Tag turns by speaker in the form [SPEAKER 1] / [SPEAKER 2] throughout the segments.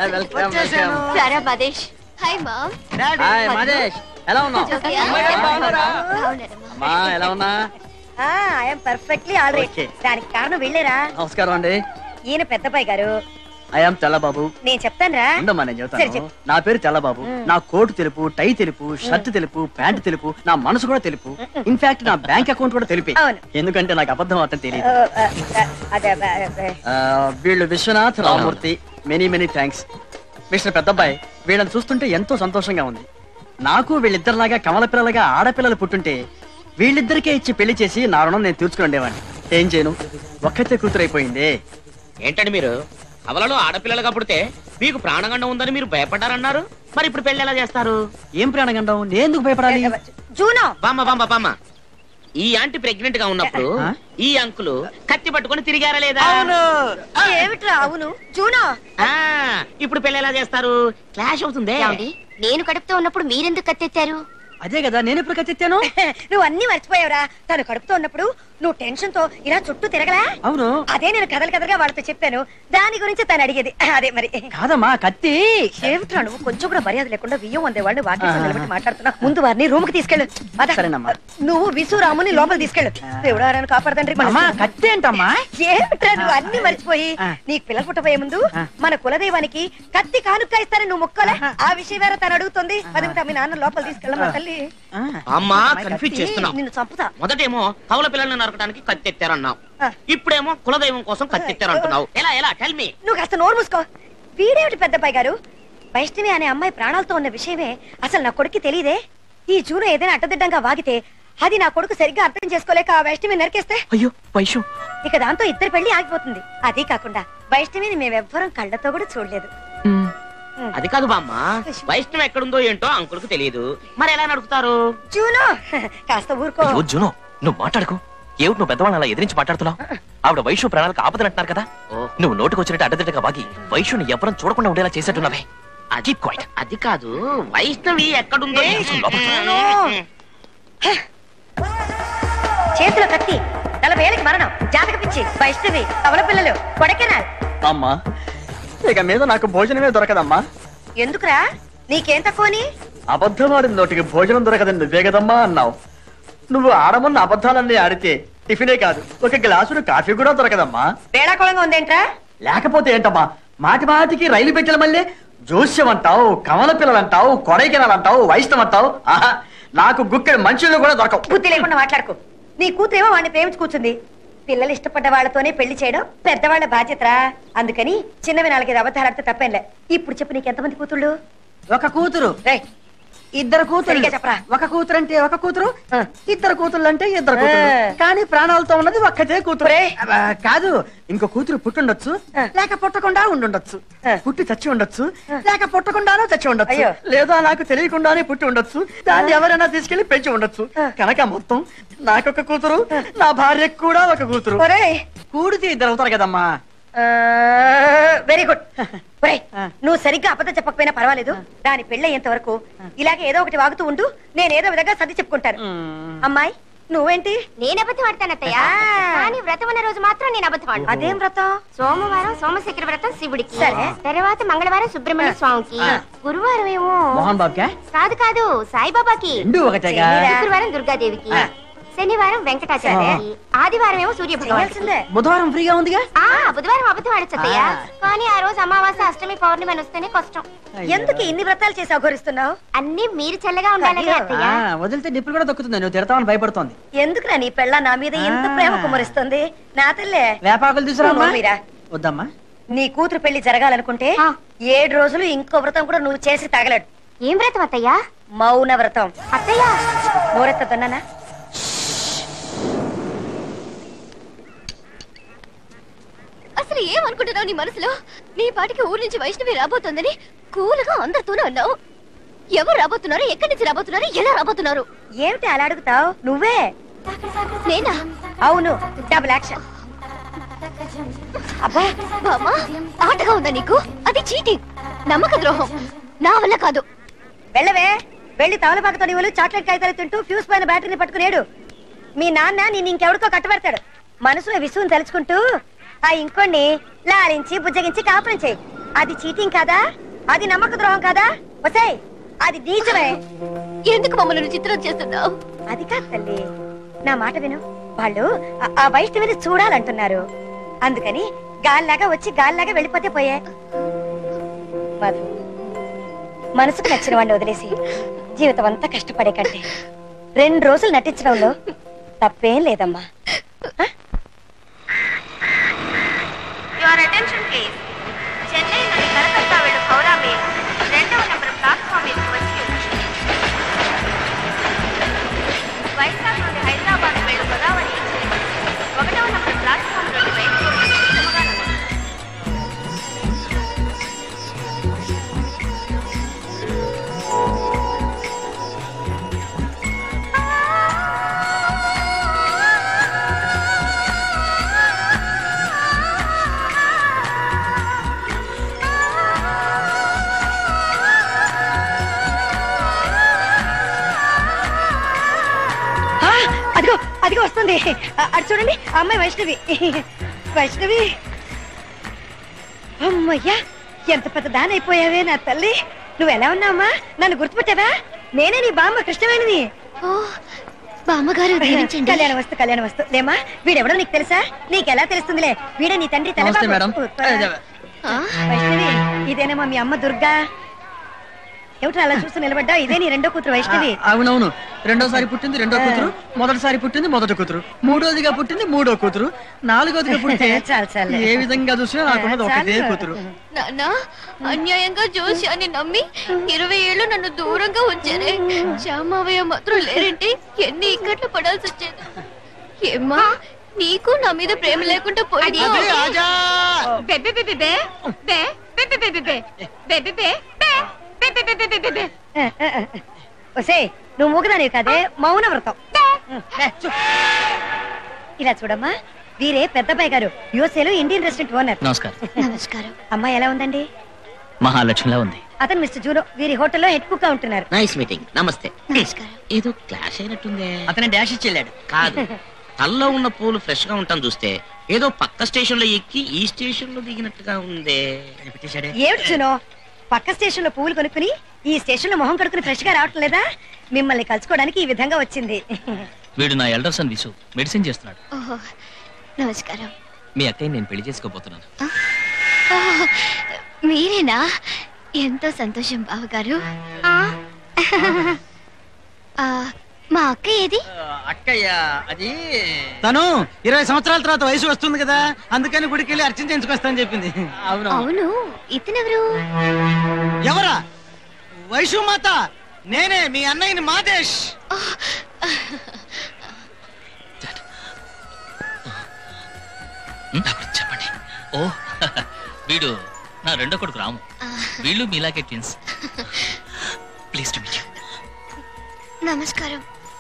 [SPEAKER 1] సారా Madesh. Hi mom.
[SPEAKER 2] Hi Madesh. ఎలా ఉన్నావు? అమ్మా ఎలా ఉన్నా?
[SPEAKER 3] I am perfectly all right. దానికి కారణం వెళ్ళేరా.
[SPEAKER 2] నమస్కారం అండి.
[SPEAKER 3] ఈయన పెద్దబాయ్ గారు.
[SPEAKER 2] I am Tellababu.
[SPEAKER 3] నేను చెప్తాను రా.
[SPEAKER 2] ఉండమ్మా నేను చెప్తాను. నా పేరు తెల్లబాబు. నా కోటు తెలుపు, టై తెలుపు, షర్ట్ తెలుపు, ప్యాంట్ తెలుపు, నా మనసు కూడా తెలుపు. ఇన్ఫాక్ట్ నా బ్యాంక్ అకౌంట్ కూడా తెలిపే. ఎందుకంటే నాకు అబద్ధం అర్థం తెలియదు. వీళ్ళు Viswanath, Ramurthy. Many many thanks. Mister Peddabbayi, వీళ్ళని చూస్తుంటే ఎంతో సంతోషంగా ఉంది. నాకు వీళ్ళిద్దరిలాగా కమల పిల్లలుగా ఆడపిల్లలు పుట్టుంటే వీళ్ళిద్దరికే ఇచ్చి పెళ్లి చేసి నా రుణం నేను తీర్చుకుని ఉండేవాడిని. ఏం చేయను, ఒక్కతే కూతురైపోయింది.
[SPEAKER 4] ఏంటండి మీరు అవలలో ఆడపిల్లలుగా పుడితే మీకు ప్రాణగండం ఉందని మీరు భయపడ్డారన్నారు. మరి ఇప్పుడు పెళ్లి ఎలా చేస్తారు?
[SPEAKER 2] ఏం ప్రాణగండం? నేను ఎందుకు భయపడాలి?
[SPEAKER 3] జూనో
[SPEAKER 4] బామ్మ ఈ ఆంటీ ప్రెగ్నెంట్ గా ఉన్నప్పుడు ఈ అంకులు కత్తి పట్టుకొని తిరిగారా లేదా?
[SPEAKER 3] ఏమిట్రా అవును జూనో?
[SPEAKER 4] ఇప్పుడు పెళ్లి ఎలా చేస్తారు? క్లాష్ అవుతుంది.
[SPEAKER 1] నేను కడుపుతో ఉన్నప్పుడు మీరెందుకు కత్తెత్తారు?
[SPEAKER 2] అదే కదా నేను ఎప్పుడు కత్తెత్తాను.
[SPEAKER 3] నువ్వు అన్ని మర్చిపోయావురా. తను కడుపుతో ఉన్నప్పుడు నువ్వు టెన్షన్ తో ఇలా చుట్టూ తిరగలా?
[SPEAKER 2] అవును.
[SPEAKER 3] అదే నేను కథలుగా వాళ్ళతో చెప్పాను. దాని గురించి తను అడిగేది. అదే మరి.
[SPEAKER 2] కాదమ్మా కత్తి.
[SPEAKER 3] ఏమిట్రా నువ్వు కొంచెం కూడా మర్యాద లేకుండా బియ్యం అందేవాడిని వాటి నిలబెట్టి మాట్లాడుతున్నావు. ముందు వారిని రూమ్ కి తీసుకెళ్ళు. నువ్వు విసురాముని లోపల తీసుకెళ్ళు. దేవుడారాన్ని కాపాడదండ్రి.
[SPEAKER 2] కత్తి ఏంటమ్మా?
[SPEAKER 3] ఏమిట్రా నువ్వు అన్ని మర్చిపోయి నీకు పిల్లలు పుట్టబోయే ముందు మన కులదైవానికి కత్తి కానుక ఇస్తారని నువ్వు మొక్కలే. ఆ విషయం వేరే తను అడుగుతుంది. అది మీ నాన్న లోపల తీసుకెళ్ళమా తల్లి.
[SPEAKER 4] అమ్మా కన్ఫ్యూజ్ చేస్తున్నావు.
[SPEAKER 3] నిన్ను చంపుతా.
[SPEAKER 4] మొదటేమో కవల పిల్లల్ని నరకడానికి కత్తెత్తారన్నావు. ఇప్పుడేమో కులదైవం కోసం కత్తెత్తారంటున్నావు. ఎలా టెల్ మీ.
[SPEAKER 3] నువ్వు కాస్త నోరు మూసుకో. వీడేమిటి పెద్దబ్బాయి గారు? వైష్ణవి అనే అమ్మాయి ప్రాణాలతో ఉన్న విషయమే అసలు నా కొడుకు తెలియదే. ఈ జూను ఏదైనా అడ్డదిడ్డంగా వాగితే అది నా కొడుకు సరిగ్గా అర్థం చేసుకోలేక ఆ వైష్ణవి నరికేస్తే
[SPEAKER 2] అయ్యో వైషు
[SPEAKER 3] ఇక దాంతో ఇద్దరు పెళ్లి ఆగిపోతుంది. అదీ కాకుండా వైష్ణవిని మేమెవ్వరం కళ్ళతో కూడా చూడలేదు.
[SPEAKER 4] అది కాదు బామ్మ, వైష్ణవి ఎక్కడుందో ఏంటో అంకుల్కి తెలియదు. మరి ఎలా నడుపుతారు?
[SPEAKER 3] జూనో కాస్త ఊరుకో.
[SPEAKER 5] జూనో నువ్వు మాట్లాడుకో. ఏమిటి నువ్వు పెద్దవాళ్ళని అలా ఎదిరించి మాట్లాడుతున్నావు? ఆవిడ వైషు ప్రాణాలకు ఆపదనంటున్నారు కదా. నువ్వు నోటికి వచ్చినట్టు అడ్డదిడ్డగా వాగి వైషుని ఎవరం చూడకుండా ఉండేలా చేసేట్టున్నావే.
[SPEAKER 4] అది కాదు, వైష్ణవి ఎక్కడుందో.
[SPEAKER 3] చేతిలో కత్తి, 40 ఏళ్ళకి మరణం, జాతక పిచ్చి, వైష్ణవి, కవల పిల్లలు, కొడకెనాల్.
[SPEAKER 2] అమ్మా ఇక మీద నాకు భోజనమే దొరకదమ్మా.
[SPEAKER 3] ఎందుకురా? నీకేం తక్కువని?
[SPEAKER 2] అబద్ధమాడిన నోటికి భోజనం దొరకదని నువ్వే కదమ్మా అన్నావు. నువ్వు ఆడమన్న అబద్ధాలన్నీ ఆడితే టిఫినే కాదు ఒక గ్లాసుడు కాఫీ కూడా దొరకదమ్మా.
[SPEAKER 3] వేళాకోళంగా ఉందేంట్రా?
[SPEAKER 2] లేకపోతే ఏంటమ్మా, మాటి మాటికి రైలు పెట్టెల మళ్ళీ జోస్యం అంటావు, కమల పిల్లలంటావు, కొడైకెనాలంటావు, వైష్ణవం అంటావు. ఆహా, నాకు గుక్కెడు మనుషులు కూడా దొరకవు.
[SPEAKER 3] బుద్ధి లేకుండా మాట్లాడుకో. నీ కూతురేమో వాడిని ప్రేమించి కూర్చుంది. పిల్లలు ఇష్టపడ్డ వాళ్ళతోనే పెళ్లి చేయడం పెద్దవాళ్ల బాధ్యతరా. అందుకని చిన్నవి 4-5 అబద్ధాలు ఆడితే తప్పేంలే. ఇప్పుడు చెప్పు, నీకెంతమంది కూతుళ్ళు?
[SPEAKER 2] ఒక కూతురు. ఇద్దరు కూతురు చెప్పరా? ఒక కూతురు అంటే ఒక కూతురు, ఇద్దరు కూతురు అంటే ఇద్దరు కూతురు. కానీ ప్రాణాలతో ఉన్నది ఒక్కటే కూతురే. కాదు, ఇంకో కూతురు పుట్టుండొచ్చు, లేక పుట్టకుండా ఉండుండొచ్చు. పుట్టి చచ్చి ఉండొచ్చు, లేక పుట్టకుండానో చచ్చి ఉండొచ్చు, లేదా నాకు తెలియకుండానే పుట్టి ఉండొచ్చు. దాన్ని ఎవరైనా తీసుకెళ్లి పెంచి ఉండొచ్చు. కనుక మొత్తం నాకొక కూతురు, నా భార్యకు కూడా ఒక కూతురు. కూడితే ఇద్దరు అవుతారు కదమ్మా.
[SPEAKER 3] Very good. నువ్వు సరిగ్గా అబద్ధం చెప్పకపోయినా పర్వాలేదు. దాని పెళ్ళయ్యేంత వరకు ఇలాగే ఏదో ఒకటి వాగుతూ ఉండు. నేను ఏదో విధంగా సర్ది చెప్పుకుంటాను. అమ్మాయి నువ్వేంటి?
[SPEAKER 1] నేను అబద్ధం ఆడతాను అత్తయ్య. కానీ వ్రతం అన్న రోజు మాత్రం నేను అబద్ధం ఆడను.
[SPEAKER 3] అదేం వ్రతం?
[SPEAKER 1] సోమవారం సోమశేఖర వ్రతం శివుడికి, తర్వాత మంగళవారం సుబ్రహ్మణ్య స్వామికి, గురువారం ఏమో
[SPEAKER 2] మోహన్ బాబుకి,
[SPEAKER 1] కాదు సాయిబాబాకి, శుక్రవారం దుర్గాదేవికి, శనివారం వెంకటాచార్యకి, ఆదివారం ఏమో సూర్య భగవాన్.
[SPEAKER 2] బుధవారం ఫ్రీగా ఉందిగా.
[SPEAKER 1] బుధవారం అబద్ధం ఆడచ్చయ్య. కానీ ఆ రోజు అమావాస్య, అష్టమి, పౌర్ణమి అని వస్తేనే కష్టం.
[SPEAKER 3] ఎందుకు ఇన్ని వ్రతాలు చేసి అఘోరిస్తున్నావు?
[SPEAKER 1] అన్ని మీరు చల్లగా ఉండాలి.
[SPEAKER 2] వదిలితే నిప్పులు కూడా దొక్కుతుంది. నువ్వు తిడతావని భయపడుతోంది.
[SPEAKER 3] ఎందుకురా నీ పెళ్ళ నా మీద ఎంత ప్రేమ కుమరిస్తుంది? నా తల్లే
[SPEAKER 2] వేపాకులు తీసుకురా. వద్దమ్మా.
[SPEAKER 3] నీ కూతురు పెళ్లి జరగాలనుకుంటే 7 రోజులు ఇంకో వ్రతం కూడా నువ్వు చేసి తగలడు.
[SPEAKER 1] ఏం వ్రతం అత్తయ్యా?
[SPEAKER 3] మౌన వ్రతం.
[SPEAKER 1] అత్తయ్య
[SPEAKER 3] నోరెత్తదన్నానా?
[SPEAKER 1] అసలు ఏమనుకుంటున్నావు నీ మనసులో? నీ పాటికి ఊరి నుంచి వైష్ణవి రాబోతోందని కూలుగా అందరితోనే ఉన్నావు. ఎవరు రాబోతున్నారు, ఎక్కడి నుంచి రాబోతున్నారు, ఎలా రాబోతున్నారు?
[SPEAKER 3] ఏమిటి అలా అడుగుతావు? నువ్వే.
[SPEAKER 1] నేనా?
[SPEAKER 3] అవును, డబుల్ యాక్షన్.
[SPEAKER 1] అబ్బా బామ్మా, ఆటగా ఉందా నీకు? అది చీటింగ్, నమ్మక ద్రోహం. నా వల్ల కాదు.
[SPEAKER 3] వెళ్ళవే. వెళ్ళి తవలపాకతో నీవులు చాక్లెట్ కాగితాలు తింటూ ఫ్యూస్ పైన బ్యాటరీని పట్టుకునేడు. మీ నాన్న నేను ఇంకెవరికో కట్టబెడతాడు. మనసులో విసుగుని తలుచుకుంటూ ఆ ఇంకోని లాలించి బుజ్జగించి కాపురం చేయి. అది చీటింగ్ కాదా? అది నమ్మక ద్రోహం కాదా? వసే అది నీచమే.
[SPEAKER 1] ఎందుకు మమ్మల్ని చిత్రం చేస్తున్నావు?
[SPEAKER 3] అది కాదు తల్లి, నా మాట విను. వాళ్ళు ఆ వైష్ణవిని చూడాలంటున్నారు. అందుకని గాల్లాగా వచ్చి గాల్లాగా వెళ్ళిపోతే పోయే. మధు, మనసుకు నచ్చిన వాడిని వదిలేసి జీవితం అంతా కష్టపడే కంటే 2 రోజులు నటించడంలో తప్పేం లేదమ్మా. చెన్నైలోని కలకత్తా వెళ్ళు హౌరా మెయిల్ 2వ నంబర్ ప్లాట్ఫామ్ మీద వచ్చి వైజాగ్ నుండి హైదరాబాద్ వెళ్ళు గోదావరి 1వ నంబర్ ప్లాట్ఫామ్ నుండి బయలుదేరి అదిగో వస్తుంది. అటు చూడండి, అమ్మాయి వైష్ణవి. వైష్ణవి, అమ్మయ్యా ఎంత పెద్ద దాని అయిపోయావే నా తల్లి. నువ్వు ఎలా ఉన్నావమ్మా? నన్ను గుర్తుపట్టావా? నేనే నీ బామ్మ కృష్ణవేణిని.
[SPEAKER 1] బామ్మగారు
[SPEAKER 3] కళ్యాణ వస్తు లేమా. వీడెవడో నీకు తెలుసా? నీకెలా తెలుస్తుందిలే. వీడే నీ తండ్రి తల. వైష్ణవి, ఇదేనేమో మీ అమ్మ దుర్గా. ఏమిటో అలా చూస్తూ నిలబడ్డా? ఇదే నీ 2వ కూతురు వైష్ణవి.
[SPEAKER 2] అవునవును, రెండోసారి పుట్టింది 2వ కూతురు, మొదటిసారి పుట్టింది 1వ కూతురు, 3వదిగా పుట్టింది 3వ కూతురు, 4వదిగా పుట్టితే
[SPEAKER 3] చాలు
[SPEAKER 2] ఏ విధంగా చూసినా నాకున్నది ఒకటే కూతురు.
[SPEAKER 1] నాన్న, అన్యాయంగా జోసి అని నమ్మి 20 ఏళ్ళు నన్ను దూరంగా ఉంచారే. శ్యామావయ్య మాత్రం లేరంటే ఎన్ని ఇక్కట్లు పడాల్సి వచ్చేది. ఏమ్మా, నీకు నా మీద ప్రేమ లేకుండా పోయింది.
[SPEAKER 3] నువ్వు మూగదానివి కాదే, మౌన వ్రతం. ఇలా చూడమ్మా, వీరే పెద్దబాయ్ గారు, యుఎస్ఏలో ఇండియన్ రెస్టారెంట్ ఓనర్.
[SPEAKER 1] నమస్కారం.
[SPEAKER 3] అమ్మాయి ఎలా ఉందండి?
[SPEAKER 5] మహాలక్ష్మిలా ఉంది.
[SPEAKER 3] అతను మిస్టర్ జూరో, వీరి హోటల్లో హెడ్ కుక్ గా ఉంటున్నారు.
[SPEAKER 4] Nice meeting. నమస్తే.
[SPEAKER 1] నమస్కారం.
[SPEAKER 4] ఏదో క్లాష్ అయినట్టుందే.
[SPEAKER 2] అతని డాష్ ఇచ్చేళ్ళాడు.
[SPEAKER 4] కాదు, తల్లో ఉన్న పూలు ఫ్రెష్ గా ఉంటాం చూస్తే ఏదో పక్క స్టేషన్ లో ఎక్కి ఈ స్టేషన్ లో దిగినట్టుగా ఉందే.
[SPEAKER 3] ఏమిటి జూనో, పక్క స్టేషన్ లో పువ్వులు కొనుక్కుని ఈ స్టేషన్ లో మొహం కడుక్కుని ఫ్రెష్ గా రావటం లేదా? మిమ్మల్ని కలుసుకోవడానికి ఈ విధంగా వచ్చింది.
[SPEAKER 5] వీడు నా ఎల్డర్ సన్ విసు, మెడిసిన్ చేస్తున్నాడు.
[SPEAKER 1] నమస్కారం.
[SPEAKER 5] మీ అక్కయ్య నేను పెళ్లి చేసుకోబోతున్నాను.
[SPEAKER 1] మీరేనా? ఎంతో సంతోషం బావగారు. మా అక్క ఏది?
[SPEAKER 2] అక్కయ్య అది తను 20 సంవత్సరాల తర్వాత వయసు వస్తుంది కదా, అందుకని గుడికి వెళ్ళి అర్చన చేయించుకొస్తానని చెప్పింది.
[SPEAKER 1] అవును, ఇతనెవరు?
[SPEAKER 2] ఎవరా? వైషు మాత, నేనే మీ అన్నయ్యని మాదేశ్.
[SPEAKER 5] చెప్పండి. ఓ, వీడు నా 2వ కొడుకు రాము. వీళ్ళు మీలాగే twins. Please to meet you.
[SPEAKER 1] నమస్కారం.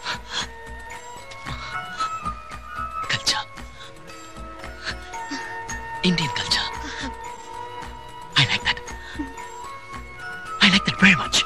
[SPEAKER 5] Culture, Indian culture. I like that very much.